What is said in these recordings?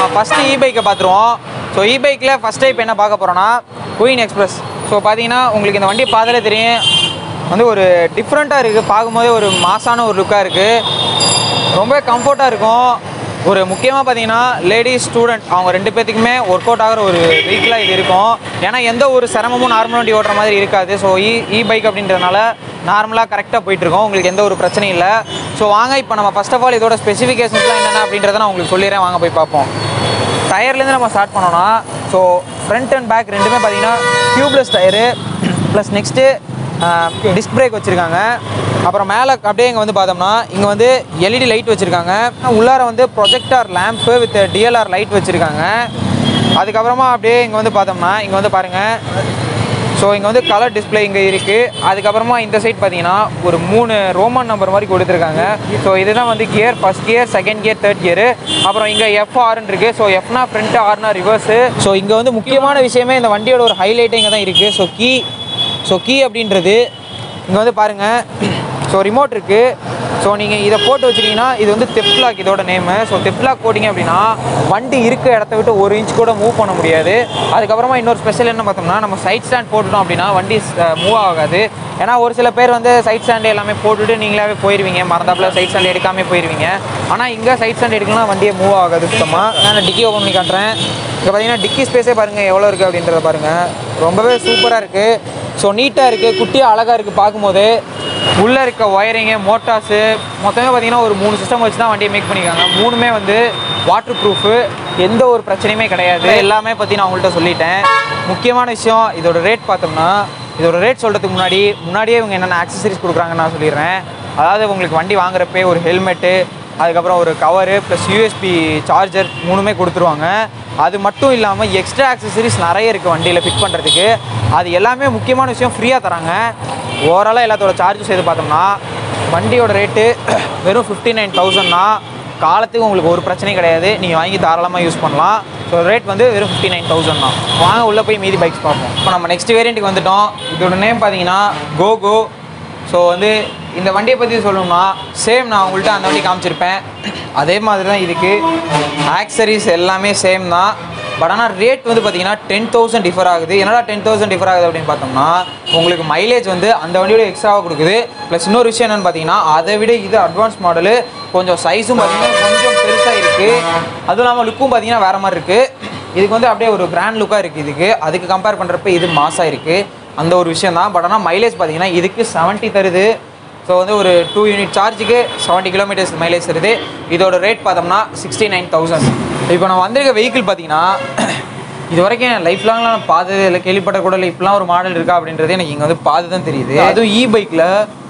First இ-பைக்கை பார்த்துருவோம். So இ-பைக்கில் first type என்ன பார்க்க போகிறோன்னா குயின் எக்ஸ்பிரஸ். ஸோ பார்த்தீங்கன்னா உங்களுக்கு இந்த வண்டி பார்த்தாலே தெரியும், வந்து ஒரு டிஃப்ரெண்ட்டாக இருக்குது. பார்க்கும்போதே ஒரு மாசான ஒரு லுக்காக இருக்குது, ரொம்ப கம்ஃபர்ட்டாக இருக்கும். ஒரு முக்கியமாக பார்த்தீங்கன்னா லேடிஸ் ஸ்டூடெண்ட் அவங்க 2 பேர்த்துக்குமே ஒர்க் அவுட் ஆகிற ஒரு வெஹிக்கிளாக இது இருக்கும். ஏன்னா எந்த ஒரு சிரமமும் நார்மல் வண்டி ஓட்டுற மாதிரி இருக்காது. ஸோ இ-பைக் அப்படின்றதுனால நார்மலாக கரெக்டாக போயிட்டுருக்கோம், உங்களுக்கு எந்த ஒரு பிரச்சனையும் இல்லை. ஸோ வாங்க இப்போ நம்ம ஃபஸ்ட் ஆஃப் ஆல் இதோட ஸ்பெசிஃபிகேஷன்ஸ்லாம் என்னென்ன அப்படின்றத நான் உங்களுக்கு சொல்லிடுறேன், வாங்க போய் பார்ப்போம். டயர்லேருந்து நம்ம ஸ்டார்ட் பண்ணோன்னா, ஸோ ஃப்ரண்ட் அண்ட் பேக் ரெண்டுமே பார்த்தீங்கன்னா tubeless tyre plus next disc brake வச்சுருக்காங்க. அப்புறம் மேலே அப்படியே இங்கே வந்து பார்த்தோம்னா இங்கே வந்து எல்இடி லைட் வச்சுருக்காங்க. உள்ளார வந்து projector lamp with DLR light வச்சுருக்காங்க. அதுக்கப்புறமா அப்படியே இங்கே வந்து பார்த்தோம்னா இங்கே வந்து பாருங்கள், ஸோ இங்கே வந்து கலர் டிஸ்பிளே இங்கே இருக்குது. அதுக்கப்புறமா இந்த சைட் பார்த்தீங்கன்னா ஒரு 3 ரோமன் நம்பர் மாதிரி கொடுத்துருக்காங்க. ஸோ இதுதான் வந்து gear, first gear, second gear, third gear. அப்புறம் இங்கே எஃப்ஆர்ன்னு இருக்குது. ஸோ எஃப்னா ஃப்ரண்ட்டு, ஆர்னா ரிவர்ஸு. ஸோ இங்கே வந்து முக்கியமான விஷயமே இந்த வண்டியோட ஒரு ஹைலைட்டே இங்கே தான் இருக்குது. ஸோ கீ அப்படின்றது இங்கே வந்து பாருங்கள், ஸோ ரிமோட் இருக்குது. ஸோ நீங்கள் இதை போட்டு வச்சிட்டிங்கன்னா இது வந்து தெஃப்ட் லாக் இதோட நேமு. ஸோ தெஃப்ட் லாக் போட்டிங்க அப்படின்னா வண்டி இருக்க இடத்த விட்டு 1 இன்ச் கூட மூவ் பண்ண முடியாது. அதுக்கப்புறமா இன்னொரு ஸ்பெஷல் என்ன பார்த்தோம்னா, நம்ம சைட் ஸ்டாண்ட் போட்டுட்டோம் அப்படின்னா வண்டி மூவ் ஆகாது. ஏன்னா ஒரு சில பேர் வந்து சைட் ஸ்டாண்டு எல்லாமே போட்டுட்டு நீங்களாவே போயிடுவீங்க, மறந்தாப்பில் சைட் ஸ்டாண்ட் எடுக்காமே போயிடுவீங்க. ஆனால் இங்கே சைட் ஸ்டாண்ட் எடுக்கலாம் வண்டியை மூவ் ஆகாது சுத்தமாக. நான் டிக்கி ஓப்பன் பண்ணி காட்டுறேன். இங்கே பார்த்தீங்கன்னா டிக்கி ஸ்பேஸே பாருங்கள் எவ்வளோ இருக்குது அப்படின்றத பாருங்கள், ரொம்பவே சூப்பராக இருக்குது. ஸோ நீட்டாக இருக்குது, குட்டியாக அழகாக இருக்குது பார்க்கும்போது. உள்ளே இருக்க ஒயரிங்கு, மோட்டார்ஸு மொத்தமே பார்த்திங்கன்னா ஒரு 3 சிஸ்டம் வச்சு தான் வண்டியை மேக் பண்ணியிருக்காங்க. 3மே வந்து வாட்டர் ப்ரூஃபு, எந்த ஒரு பிரச்சனையுமே கிடையாது. எல்லாமே பற்றி நான் உங்கள்கிட்ட சொல்லிட்டேன். முக்கியமான விஷயம் இதோட ரேட் பார்த்தோம்னா, இதோட ரேட் சொல்கிறதுக்கு முன்னாடியே இவங்க என்னென்ன ஆக்சசரிஸ் கொடுக்குறாங்கன்னு நான் சொல்லிடுறேன். அதாவது உங்களுக்கு வண்டி வாங்குறப்பே ஒரு ஹெல்மெட்டு, அதுக்கப்புறம் ஒரு கவரு ப்ளஸ் யூஎஸ்பி சார்ஜர் 3மே கொடுத்துருவாங்க. அது மட்டும் இல்லாமல் எக்ஸ்ட்ரா ஆக்சசரிஸ் நிறைய இருக்குது வண்டியில் ஃபிட் பண்ணுறதுக்கு. அது எல்லாமே முக்கியமான விஷயம் ஃப்ரீயாக தராங்க. ஓவராலாக எல்லாத்தோட சார்ஜஸ் எது பார்த்தோம்னா வண்டியோட ரேட்டு வெறும் 59,000 தான். காலத்துக்கு உங்களுக்கு ஒரு பிரச்சனையும் கிடையாது, நீங்கள் வாங்கி தாராளமாக யூஸ் பண்ணலாம். ஸோ ரேட் வந்து வெறும் 59,000 தான். வாங்க உள்ளே போய் மீதி பைக்ஸ் பார்ப்போம். இப்போ நம்ம நெக்ஸ்ட் வேரியண்ட்டுக்கு வந்துட்டோம். இதோட நேம் பார்த்தீங்கன்னா கோகோ. ஸோ வந்து இந்த வண்டியை பற்றி சொல்லணும்னா சேம் நான் உங்கள்கிட்ட அந்த வண்டி காமிச்சிருப்பேன், அதே மாதிரி தான் இதுக்கு ஆக்சரிஸ் எல்லாமே சேம் தான். பட் ஆனால் ரேட் வந்து பார்த்தீங்கன்னா 10,000 டிஃபர் ஆகுது. என்னடா 10,000 டிஃபர் ஆகுது அப்படின்னு பார்த்தோம்னா, உங்களுக்கு மைலேஜ் வந்து அந்த வண்டியோட எக்ஸ்ட்ராவாக கொடுக்குது. ப்ளஸ் இன்னொரு விஷயம் என்னென்னு பார்த்தீங்கன்னா, அதை விட இது அட்வான்ஸ் மாடலு, கொஞ்சம் சைஸும் பார்த்தீங்கன்னா கொஞ்சம் பெருசாக இருக்குது. அதுவும் இல்லாமல் லுக்கும் பார்த்தீங்கன்னா வேறு மாதிரி இருக்குது. இதுக்கு வந்து அப்படியே ஒரு கிராண்ட் லுக்காக இருக்குது இதுக்கு. அதுக்கு கம்பேர் பண்ணுறப்ப இது மாசாக இருக்குது, அந்த ஒரு விஷயம் தான். பட் ஆனால் மைலேஜ் பார்த்தீங்கன்னா இதுக்கு 70 தருது. ஸோ வந்து ஒரு 2 யூனிட் சார்ஜுக்கு 70 கிலோமீட்டர்ஸ் மைலேஜ் தருது. இதோட ரேட் பார்த்தோம்னா 69,000. இப்போ நான் வந்திருக்க வெஹிக்கிள் பார்த்தீங்கன்னா இது வரைக்கும் என் லைஃப் லாங்கில் நான் பார்த்தது இல்லை, கேள்விப்பட்ட கூட இல்லை. இப்போலாம் ஒரு மாடல் இருக்கா அப்படின்றது எனக்கு இங்கே வந்து பார்த்து தான் தெரியுது. அதுவும் இ-பைக்கில்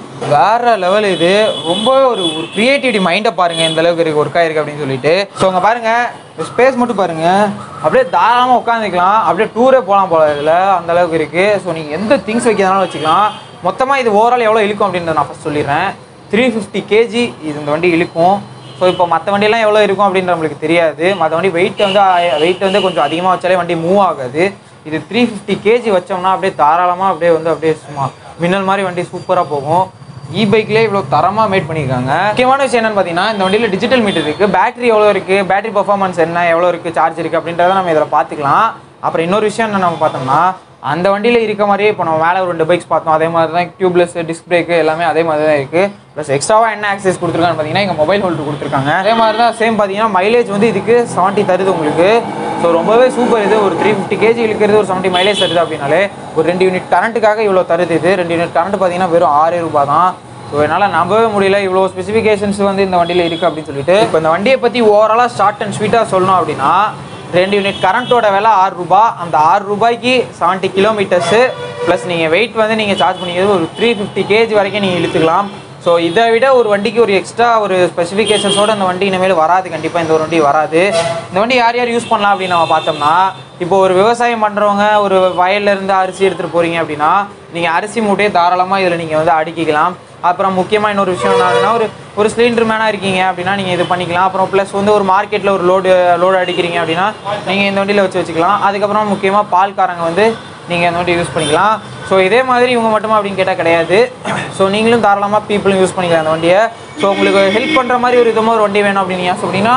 வேறு லெவல். இது ரொம்ப ஒரு க்ரியேட்டிவிட்டி மைண்டை பாருங்கள் எந்த அளவுக்கு இருக்குது, ஒர்க் ஆகிருக்கு அப்படின்னு சொல்லிட்டு. ஸோ அங்கே பாருங்கள், ஸ்பேஸ் மட்டும் பாருங்கள், அப்படியே தாராளமாக உட்காந்துக்கலாம், அப்படியே டூரே போகலாம் போல இதில், அந்த அளவுக்கு இருக்குது. ஸோ நீங்கள் எந்த திங்ஸ் வைக்கிறதுனாலும் வச்சுக்கலாம். மொத்தமாக இது ஓவரால் எவ்வளோ இழுக்கும் அப்படின்றத நான் ஃபஸ்ட் சொல்லிடுறேன். 350 kg இது இந்த வண்டி இழுக்கும். ஸோ இப்போ மற்ற வண்டியெல்லாம் எவ்வளோ இருக்கும் அப்படின்ற நம்மளுக்கு தெரியாது. மற்ற வண்டி வெயிட் வந்து கொஞ்சம் அதிகமாக வச்சாலே வண்டி மூவ் ஆகாது. இது 350 kg வச்சோம்னா அப்படியே தாராளமாக அப்படியே சும்மா மின்னல் மாதிரி வண்டி சூப்பராக போகும். இ-பைக்லேயே இவ்வளோ தரமாக மேட் பண்ணியிருக்காங்க. முக்கியமான விஷயம் என்னென்னு பார்த்தீங்கன்னா, இந்த வண்டியில் டிஜிட்டல் மீட்டர் இருக்குது, பேட்டரி எவ்வளோ இருக்குது, பேட்டரி பர்ஃபார்மன்ஸ் என்ன, எவ்வளோ இருக்குது, சார்ஜ் இருக்குது அப்படின்றத நம்ம இதில் பார்த்துக்கலாம். அப்புறம் இன்னொரு விஷயம் என்ன நம்ம பார்த்தோம்னா, அந்த வண்டியில் இருக்க மாதிரியே இப்போ நம்ம மேலே ஒரு 2 பைக்ஸ் பார்த்தோம், அதே மாதிரி தான் டியூப்லெஸ், டிஸ்க் பிரேக்கு எல்லாமே அதே மாதிரி தான் இருக்குது. ப்ளஸ் எக்ஸ்ட்ராவாக என்ன ஆக்சஸ் கொடுத்துருக்கான்னு பார்த்தீங்கன்னா இங்கே மொபைல் ஹோல்டர் கொடுத்துருக்காங்க. அதே மாதிரி தான் சேம் பார்த்தீங்கன்னா மைலேஜ் வந்து இதுக்கு 70 தருது உங்களுக்கு. ஸோ ரொம்பவே சூப்பர். இது ஒரு 350 kg இழுக்கிறது ஒரு 70 மைலேஜ் தருது அப்படின்னாலே ஒரு 2 யூனிட் கரண்ட்டுக்காக இவ்வளோ தருது. இது 2 யூனிட் கரண்ட் பார்த்தீங்கன்னா வெறும் 6 ரூபா தான். ஸோ என்னால் நம்பவே முடியல இவ்வளோ ஸ்பெசிஃபிகேஷன்ஸ் வந்து இந்த வண்டியில் இருக்குது அப்படின்னு சொல்லிட்டு. இப்போ இந்த வண்டியை பற்றி ஓவராலாக ஷார்ட் அண்ட் ஸ்வீட்டாக சொல்லணும் அப்படின்னா, 2 யூனிட் கரண்ட்டோட விலை 6 ரூபா. அந்த 6 ரூபாய்க்கு 70 கிலோமீட்டர்ஸு ப்ளஸ் நீங்கள் வெயிட் வந்து நீங்கள் சார்ஜ் பண்ணிக்கிறது ஒரு 350 kg வரைக்கும் நீங்கள் இழுத்துக்கலாம். ஸோ இதை விட ஒரு வண்டிக்கு ஒரு எக்ஸ்ட்ரா ஒரு ஸ்பெசிஃபிகேஷன்ஸோடு அந்த வண்டி இனிமேல் வராது, கண்டிப்பாக இந்த ஒரு வண்டி வராது. இந்த வண்டி யார் யூஸ் பண்ணலாம் அப்படின்னு நம்ம பார்த்தோம்னா, இப்போ ஒரு விவசாயம் பண்ணுறவங்க ஒரு வயல்லேருந்து அரிசி எடுத்துகிட்டு போகிறீங்க அப்படின்னா நீங்கள் அரிசி மூட்டையை தாராளமாக இதில் நீங்கள் வந்து அடுக்கிக்கலாம். அப்புறம் முக்கியமாக இன்னொரு விஷயம் என்னன்னா, ஒரு சிலிண்டர் மேனாக இருக்கீங்க அப்படின்னா நீங்கள் இது பண்ணிக்கலாம். அப்புறம் ப்ளஸ் வந்து ஒரு மார்க்கெட்டில் ஒரு லோடு அடிக்கிறீங்க அப்படின்னா நீங்கள் இந்த வண்டியில் வச்சுக்கலாம். அதுக்கப்புறம் முக்கியமாக பால்காரங்க வந்து நீங்கள் அந்த வண்டி யூஸ் பண்ணிக்கலாம். ஸோ இதே மாதிரி இவங்க மட்டுமா அப்படின்னு கேட்டால் கிடையாது. ஸோ நீங்களும் தாராளமாக பீப்புளும் யூஸ் பண்ணிக்கலாம் அந்த வண்டியை. ஸோ உங்களுக்கு ஹெல்ப் பண்ணுற மாதிரி ஒரு விதமாக ஒரு வண்டி வேணும் அப்படின்னு நீங்கள் ஆசைப்பட்டீங்கன்னா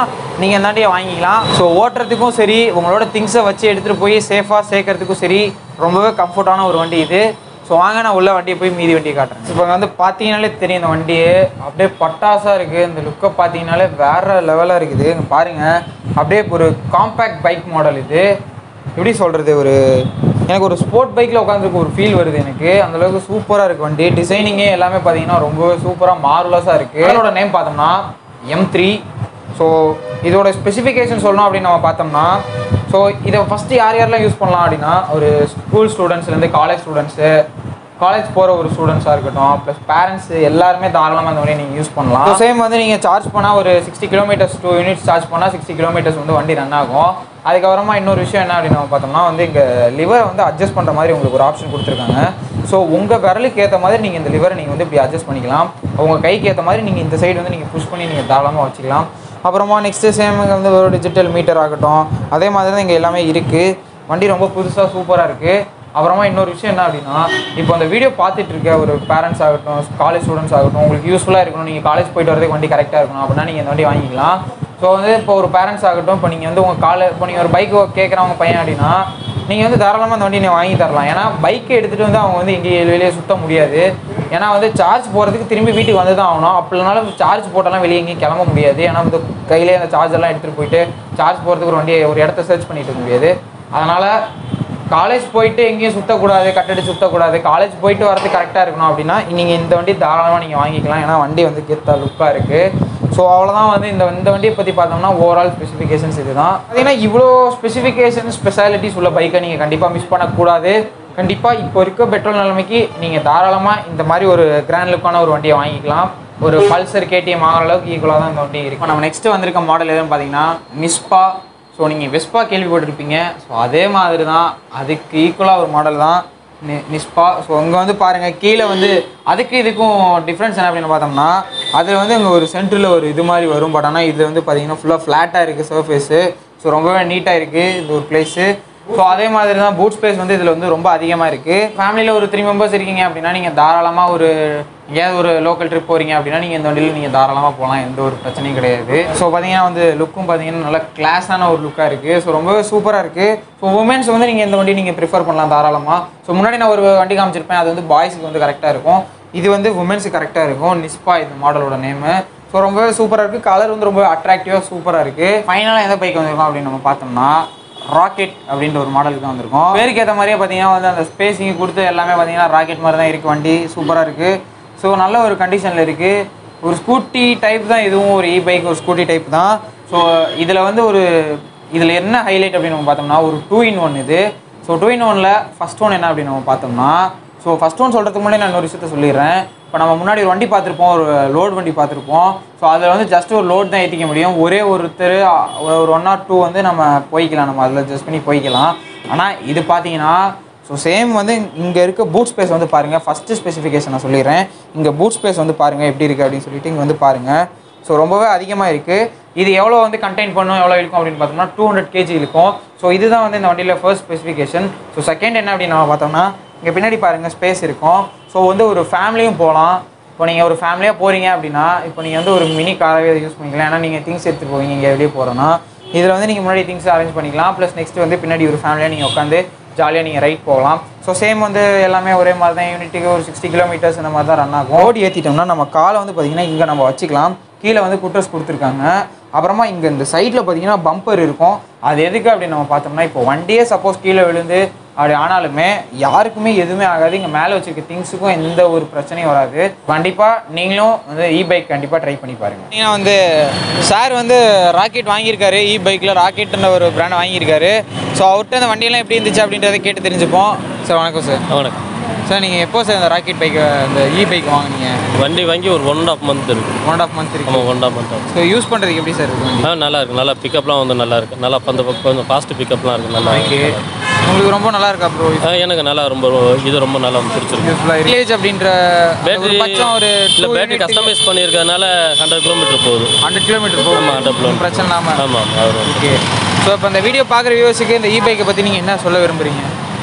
நீங்கள் இந்த வண்டியை வாங்கிக்கலாம். ஸோ ஓட்டுறதுக்கும் சரி, உங்களோட திங்ஸை வச்சு எடுத்துகிட்டு போய் சேஃபாக சேர்க்கறதுக்கும் சரி, ரொம்பவே கம்ஃபர்ட்டான ஒரு வண்டி இது. ஸோ வாங்க நான் உள்ள வண்டியை போய் மீதி வண்டியை காட்டுறேன். இப்போ வந்து பார்த்தீங்கனாலே தெரியும் இந்த வண்டியே அப்படியே பட்டாசாக இருக்குது. இந்த லுக்கை பார்த்தீங்கனாலே வேறு லெவலாக இருக்குது. இங்கே பாருங்கள், அப்படியே ஒரு காம்பேக்ட் பைக் மாடல் இது. எப்படி சொல்கிறது, ஒரு எனக்கு ஒரு ஸ்போர்ட் பைக்கில் உட்காந்துருக்கு ஒரு ஃபீல் வருது எனக்கு. அந்தளவுக்கு சூப்பராக இருக்குது வண்டி. டிசைனிங்கே எல்லாமே பார்த்தீங்கன்னா ரொம்பவே சூப்பராக மார்வலஸாக இருக்குது. இதோட நேம் பார்த்தோம்னா M3. ஸோ இதோட ஸ்பெசிஃபிகேஷன் சொல்லணும் அப்படின்னு நம்ம பார்த்தோம்னா, ஸோ இதை ஃபஸ்ட்டு யாரெல்லாம் யூஸ் பண்ணலாம் அப்படின்னா, ஒரு ஸ்கூல் ஸ்டூடெண்ட்ஸ்லேருந்து காலேஜ் ஸ்டூடெண்ட்ஸு, காலேஜ் போகிற ஒரு ஸ்டூடெண்ட்ஸாக இருக்கட்டும், ப்ளஸ் பேரண்ட்ஸு எல்லாருமே தாராளமாக இந்த வண்டியை நீங்கள் யூஸ் பண்ணலாம். ஸோ சேம் வந்து நீங்கள் சார்ஜ் பண்ணால் ஒரு 60 கிலோமீட்டர்ஸ் 2 யூனிட்ஸ் சார்ஜ் பண்ணால் 60 கிலோமீட்டர்ஸ் வந்து வண்டி ரன் ஆகும். அதுக்கப்புறமா இன்னொரு விஷயம் என்ன அப்படின்னு நம்ம பார்த்தோம்னா வந்து இங்கே லிவரை வந்து அட்ஜஸ்ட் பண்ணுற மாதிரி உங்களுக்கு ஒரு ஆப்ஷன் கொடுத்துருக்காங்க. ஸோ உங்கள் விரலுக்கு ஏற்ற மாதிரி நீங்கள் இந்த லிவரை நீங்கள் வந்து இப்படி அட்ஜஸ்ட் பண்ணிக்கலாம். உங்கள் கைக்கு ஏற்ற மாதிரி நீங்கள் இந்த சைடு வந்து நீங்கள் புஷ் பண்ணி நீங்கள் தாராளமாக வச்சுக்கலாம். அப்புறமா நெக்ஸ்ட்டு சேம் வந்து ஒரு டிஜிட்டல் மீட்டர் ஆகட்டும், அதே மாதிரி தான் இங்கே எல்லாமே இருக்குது. வண்டி ரொம்ப புதுசாக சூப்பராக இருக்குது. அப்புறமா இன்னொரு விஷயம் என்ன அப்படின்னா, இப்போ அந்த வீடியோ பார்த்துட்டு இருக்க ஒரு பேரண்ட்ஸ் ஆகட்டும், காலேஜ் ஸ்டூடெண்ட்ஸ் ஆகட்டும், உங்களுக்கு யூஸ்ஃபுல்லாக இருக்கணும், நீங்கள் காலேஜ் போய்ட்டு வரதுக்கு வண்டி கரெக்டாக இருக்கணும் அப்படின்னா நீங்கள் இந்த வண்டி வாங்கிக்கலாம். ஸோ வந்து இப்போ ஒரு பேரண்ட்ஸ் ஆகட்டும், இப்போ நீங்கள் வந்து இப்போ நீங்கள் ஒரு பைக் கேட்குறவங்க பையன் அப்படின்னா நீங்கள் வந்து தாராளமாக அந்த வண்டி நீங்கள் வாங்கி தரலாம். ஏன்னா பைக்கை எடுத்துகிட்டு வந்து அவங்க வந்து எங்கேயும் வெளியே சுற்ற முடியாது. ஏன்னா வந்து சார்ஜ் போகிறதுக்கு திரும்பி வீட்டுக்கு வந்து தான் ஆகணும். அப்படினாலும் சார்ஜ் போட்டாலாம் வெளியே எங்கேயும் கிளம்ப முடியாது. ஏன்னா வந்து கையிலே அந்த சார்ஜெல்லாம் எடுத்துகிட்டு போயிட்டு சார்ஜ் போகிறதுக்கு ஒரு வண்டியை ஒரு இடத்த சர்ச் பண்ணிட்டு இருக்க முடியாது. அதனால் காலேஜ் போயிட்டு எங்கேயும் சுற்றக்கூடாது, கட்டடி சுற்றக்கூடாது, காலேஜ் போயிட்டு வரது கரெக்டாக இருக்கணும் அப்படின்னா நீங்கள் இந்த வண்டி தாராளமாக நீங்கள் வாங்கிக்கலாம். ஏன்னா வண்டி வந்து கெத்தா லுக்காக இருக்குது. ஸோ அவ்வளோதான் வந்து இந்த வண்டியை பற்றி பார்த்தோம்னா ஓவரால் ஸ்பெசிஃபிகேஷன்ஸ் இது தான். பார்த்தீங்கன்னா இவ்வளோ ஸ்பெசிஃபிகேஷன் ஸ்பெஷாலிட்டிஸ் உள்ள பைக்கை நீங்கள் கண்டிப்பாக மிஸ் பண்ணக்கூடாது. கண்டிப்பாக இப்போ இருக்க பெட்ரோல் நிலைமைக்கு நீங்கள் தாராளமாக இந்த மாதிரி ஒரு கிராண்ட் லுக்கான ஒரு வண்டியை வாங்கிக்கலாம். ஒரு பல்சர் KTM வாங்குற அளவுக்கு ஈக்குவலாக தான் இந்த வண்டி இருக்கும். நம்ம நெக்ஸ்ட்டு வந்திருக்க மாடல் எதுன்னு பார்த்தீங்கன்னா மிஸ்பா. ஸோ நீங்கள் வெஸ்பா கேள்விப்பட்டிருப்பீங்க. ஸோ அதே மாதிரி தான், அதுக்கு ஈக்குவலாக ஒரு மாடல் தான் நிஸ்பா. ஸோ இங்கே வந்து பாருங்கள், கீழே வந்து அதுக்கு இதுக்கும் டிஃப்ரென்ஸ் என்ன அப்படின்னு பார்த்தோம்னா, அதில் வந்து இங்கே ஒரு சென்டரில் ஒரு இது மாதிரி வரும். பட் ஆனால் இது வந்து பார்த்தீங்கன்னா ஃபுல்லாக ஃப்ளாட்டாக இருக்குது சர்ஃபேஸு. ஸோ ரொம்பவே நீட்டாக இருக்குது இது ஒரு பிளேஸு. ஸோ அதே மாதிரி தான் பூட் ஸ்பேஸ் வந்து இதில் வந்து ரொம்ப அதிகமாக இருக்குது. ஃபேமிலியில் ஒரு 3 மெம்பர்ஸ் இருக்கீங்க அப்படின்னா நீங்கள் தாராளமாக ஒரு எங்கேயாவது ஒரு லோக்கல் ட்ரிப் போகிறீங்க அப்படின்னா நீங்கள் இந்த வண்டியில் நீங்கள் தாராளமாக போகலாம், எந்த ஒரு பிரச்சனையும் கிடையாது. ஸோ பார்த்தீங்கன்னா வந்து லுக்கும் பார்த்தீங்கன்னா நல்லா கிளாஸான ஒரு லுக்காக இருக்குது. ஸோ ரொம்பவே சூப்பராக இருக்குது. ஸோ உமன்ஸ் வந்து நீங்கள் இந்த வண்டி நீங்கள் ப்ரிஃபர் பண்ணலாம் தாராளமாக. ஸோ முன்னாடி நான் ஒரு வண்டி காமிச்சிருப்பேன், அது வந்து பாய்ஸுக்கு வந்து கரெக்டாக இருக்கும். இது வந்து உமன்ஸுக்கு கரெக்டாக இருக்கும். நிஸ்பா இது மாடலோட நேமு. ஸோ ரொம்பவே சூப்பராக இருக்குது. கலர் வந்து ரொம்ப அட்ராக்டிவாக சூப்பராக இருக்குது. ஃபைனலாக எந்த பைக் வந்திருக்கோம் அப்படின்னு நம்ம பார்த்தோம்னா ராக்கெட் அப்படின்ற ஒரு மாடலுக்கு தான் வந்திருக்கும். பேருக்கு ஏற்ற மாதிரியே பார்த்தீங்கன்னா வந்து அந்த ஸ்பேஸிங் கொடுத்து எல்லாமே பார்த்தீங்கன்னா ராக்கெட் மாதிரி தான் இருக்குது. வண்டி சூப்பராக இருக்குது. ஸோ நல்ல ஒரு கண்டிஷனில் இருக்குது. ஒரு ஸ்கூட்டி டைப் தான் இதுவும், ஒரு பைக் ஒரு ஸ்கூட்டி டைப் தான். ஸோ இதில் வந்து இதில் என்ன ஹைலைட் அப்படின்னு நம்ம பார்த்தோம்னா ஒரு 2-in-1 இது. ஸோ 2-in-1ல் ஃபஸ்ட் ஒன் என்ன அப்படின்னு நம்ம பார்த்தோம்னா, ஸோ ஃபஸ்ட் ஒன் சொல்கிறதுக்கு முன்னாடி நான் இன்னொரு விஷயத்த சொல்லிடுறேன். இப்போ நம்ம முன்னாடி ஒரு வண்டி பார்த்துருப்போம், ஒரு லோட் வண்டி பார்த்துருப்போம். ஸோ அதில் வந்து ஜஸ்ட் ஒரு லோட் தான் ஏற்றிக்க முடியும். ஒருத்தர் ஒரு 1 or 2 வந்து நம்ம போய்க்கலாம், நம்ம அதில் ஜஸ்ட் பண்ணி போய்க்கலாம். ஆனால் இது பார்த்தீங்கன்னா ஸோ சேம் வந்து இங்கே இருக்க பூட் ஸ்பேஸ் வந்து பாருங்கள். ஃபஸ்ட்டு ஸ்பெசிஃபிகேஷன் நான் சொல்லிடுறேன். இங்கே பூட் ஸ்பேஸ் வந்து பாருங்கள் எப்படி இருக்குது அப்படின்னு சொல்லிட்டு இங்கே வந்து பாருங்கள். ஸோ ரொம்பவே அதிகமாக இருக்குது. இது எவ்வளோ வந்து கண்டெயின் பண்ணும், எவ்வளோ இருக்கும் அப்படின்னு பார்த்தோம்னா 200 kg இருக்கும். ஸோ இதுதான் வந்து இந்த வண்டியில் ஃபர்ஸ்ட் ஸ்பெசிஃபிகேஷன். ஸோ செகண்ட் என்ன அப்படின்னு நம்ம பார்த்தோம்னா, இங்கே பின்னாடி பாருங்கள் ஸ்பேஸ் இருக்கும். ஸோ வந்து ஒரு ஃபேமிலியும் போகலாம். இப்போ நீங்கள் ஒரு ஃபேமிலியாக போகிறீங்க அப்படின்னா இப்போ நீங்கள் வந்து ஒரு மினி காராகவே யூஸ் பண்ணிக்கலாம். ஏன்னா நீங்கள் திங்ஸ் எடுத்துகிட்டு போவீங்க இங்கே வெளியே போகிறோன்னா, இதில் வந்து நீங்கள் முன்னாடி திங்ஸ் அரேஞ்ச் பண்ணிக்கலாம். ப்ளஸ் நெக்ஸ்ட் வந்து பின்னாடி ஒரு ஃபேமிலியாக நீங்கள் உட்காந்து ஜாலியாக நீங்கள் ரைட் போகலாம். ஸோ சேம் வந்து எல்லாமே ஒரே மாதிரி தான். யூனிட்டுக்கு ஒரு 60 கிலோமீட்டர்ஸ் இந்த மாதிரி தான் ரன் ஆகும். ரோடு ஏற்றிட்டோம்னா நம்ம காலை வந்து பார்த்திங்கன்னா இங்கே நம்ம வச்சுக்கலாம். கீழே வந்து குட்டர்ஸ் கொடுத்துருக்காங்க. அப்புறமா இங்கே இந்த சைடில் பார்த்தீங்கன்னா பம்பர் இருக்கும். அது எதுக்கு அப்படின்னு நம்ம பார்த்தோம்னா, இப்போ வண்டியே சப்போஸ் கீழே விழுந்து அப்படி ஆனாலுமே யாருக்குமே எதுவுமே ஆகாது. இங்கே மேலே வச்சுருக்க திங்ஸுக்கும் எந்த ஒரு பிரச்சனையும் வராது. கண்டிப்பாக நீங்களும் வந்து பைக் கண்டிப்பாக ட்ரை பண்ணி பாருங்கள். நீங்கள் வந்து சார் வந்து ராக்கெட் வாங்கியிருக்காரு, பைக்கில் ராக்கெட்ன்ற ஒரு பிராண்ட் வாங்கியிருக்காரு. ஸோ அவர்கிட்ட அந்த வண்டியெல்லாம் எப்படி இருந்துச்சு அப்படின்றத கேட்டு தெரிஞ்சுப்போம். சார் வணக்கம் சார். வணக்கம் சார். நீங்கள் எப்போ சார் இந்த ராக்கெட் பைக்கை இந்த பைக் வாங்கினீங்க? வண்டி வாங்கி ஒரு 1.5 month இருக்குது. 1.5 month இருக்குது. ஆமாம் 1.5 month. ஸோ யூஸ் பண்ணுறதுக்கு எப்படி சார் இருக்குது? நல்லா இருக்குது. நல்லா பிக்கப்லாம் வந்து நல்லா இருக்குது. நல்லா கொஞ்சம் ஃபாஸ்ட்டு பிக்கப்லாம் இருக்குது. நல்லா இருக்குது. உங்களுக்கு ரொம்ப நல்லா இருக்கா ப்ரோ? எனக்கு நல்லா இது ரொம்ப நல்லா பிடிச்சிருக்கு. மைலேஜ் அப்படின்ற பேட்டரி பட்சம் ஒரு இல்லை பேட்டரி கஸ்டமைஸ் பண்ணியிருக்கிறதுனால 100 km போகுது. 100 km போகுது. ஆமாம் 100 km பிரச்சனை இல்லாமல். ஆமாம். ஓகே. ஸோ இப்போ இந்த வீடியோ பார்க்குற வியூவர்ஸுக்கு இந்த பைக்கை பற்றி நீங்கள் என்ன சொல்ல விரும்புகிறீங்க?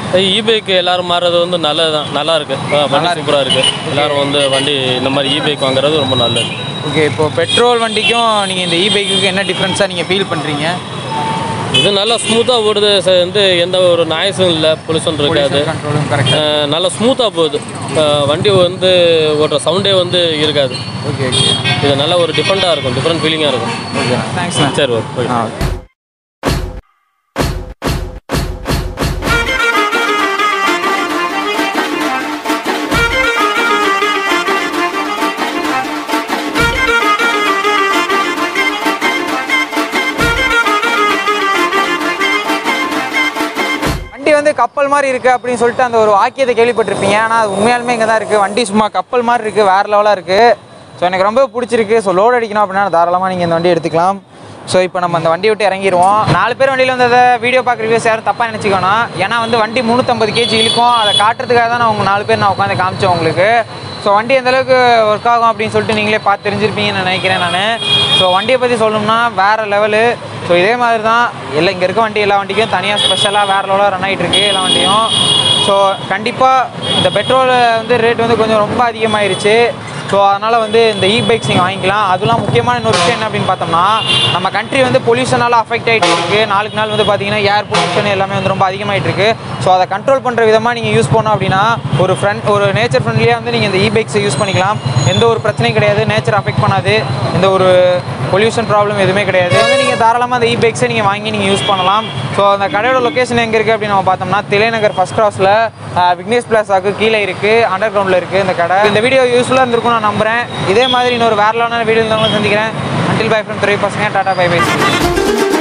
இ-பைக் எல்லாரும் மாறுறது வந்து நல்லது தான், நல்லா இருக்கு, வண்டி சூப்பராக இருக்கு. எல்லாரும் வந்து வண்டி இந்த மாதிரி இ-பைக் வாங்குறது ரொம்ப நல்லது. ஓகே, இப்போ பெட்ரோல் வண்டிக்கும் நீங்கள் இந்த இ-பைக்குக்கு என்ன டிஃப்ரென்ஸாக நீங்கள் ஃபீல் பண்ணுறீங்க? இது நல்லா ஸ்மூத்தாக ஓடுது, வந்து எந்த ஒரு நாய்ஸும் இல்லை, பொல்யூஷன் இருக்காது, நல்லா ஸ்மூத்தாக போகுது. வண்டி வந்து ஓடுற சவுண்டே வந்து இருக்காது. ஓகே ஓகே, இது நல்ல ஒரு டிஃப்ரெண்ட்டாக இருக்கும், டிஃப்ரெண்ட் ஃபீலிங்காக இருக்கும். Okay, thanks. சரி, ஓகே. வண்டி வந்து கப்பல் மாதிரி இருக்குது அப்படின்னு சொல்லிட்டு அந்த ஒரு வாக்கியத்தை கேள்விப்பட்டிருப்பீங்க. ஆனால் அது உண்மையாலுமே இங்கே தான் இருக்குது. வண்டி சும்மா கப்பல் மாதிரி இருக்குது, வேறு லெவலாக இருக்குது. ஸோ எனக்கு ரொம்ப பிடிச்சிருக்கு. ஸோ லோடு அடிக்கணும் அப்படின்னா தாராளமாக நீங்கள் இந்த வண்டி எடுத்துக்கலாம். ஸோ இப்போ நம்ம அந்த வண்டி விட்டு இறங்கிடுவோம். 4 பேர் வண்டியில் வந்து அதை வீடியோ பார்க்குற வியூஸ் யாரும் தப்பாக நினச்சிக்கணும். ஏன்னா வந்து வண்டி 350 kg இழுக்கும். அதை காட்டுறதுக்காக தான் நான் உங்கள் 4 பேர் நான் உட்காந்து காமிச்சேன் உங்களுக்கு. ஸோ வண்டி எந்தளவுக்கு ஒர்க் ஆகும் அப்படின்னு சொல்லிட்டு நீங்களே பார்த்து தெரிஞ்சிருப்பீங்கன்னு நினைக்கிறேன் நான். ஸோ வண்டியை பற்றி சொல்லணும்னா வேறு லெவலு. ஸோ இதே மாதிரி தான் இங்கே இருக்க வண்டி எல்லா வண்டிக்கும் தனியாக ஸ்பெஷலாக வேறு லெவலாக ரன் ஆகிட்டு இருக்குது எல்லா வண்டியும். ஸோ கண்டிப்பாக இந்த பெட்ரோல் வந்து ரேட் வந்து கொஞ்சம் ரொம்ப அதிகமாகிருச்சு. ஸோ அதனால் வந்து இந்த இ-பைக்ஸ் நீங்கள் வாங்கிக்கலாம். அதெல்லாம் முக்கியமான இன்னொரு விஷயம் என்ன அப்படின்னு பார்த்தோம்னா, நம்ம கண்ட்ரி வந்து பொல்யூஷனால் அஃபெக்ட் ஆகிட்டு இருக்குது. நாளுக்கு நாள் வந்து பார்த்திங்கன்னா ஏர் பொல்யூஷன் எல்லாமே வந்து ரொம்ப அதிகமாகிட்டு இருக்குது. ஸோ அதை கண்ட்ரோல் பண்ணுற விதமாக நீங்கள் யூஸ் பண்ணோம் அப்படின்னா ஒரு நேச்சர் ஃப்ரெண்ட்லியாக வந்து நீங்கள் இந்த இ-பைக்ஸை யூஸ் பண்ணிக்கலாம். எந்த ஒரு பிரச்சனையும் கிடையாது, நேச்சர் அஃபெக்ட் பண்ணாது, எந்த ஒரு பொல்யூஷன் ப்ராப்ளம் எதுவுமே கிடையாது. வந்து நீங்கள் தாராளமாக அந்த இ-பைக்ஸை நீங்கள் வாங்கி நீங்கள் யூஸ் பண்ணலாம். ஸோ அந்த கடையோட லொக்கேஷன் எங்கே இருக்குது அப்படின்னு நம்ம பார்த்தோம்னா, திலைநகர் ஃபர்ஸ்ட் கிராஸில் விக்னேஷ் பிளாஸாவுக்கு கீழே இருக்குது, அண்டர் கிரவுண்டில் இருக்குது இந்த கடை. இந்த வீடியோ யூஸ்ஃபுல்லாக இருந்திருக்கும் நான் நம்புகிறேன். இதே மாதிரி இன்னொரு வேறலான வீடியோ சந்திக்கிறேன். அன்டில் பை ஃப்ரம் துறை பசங்க, டாடா பை பை.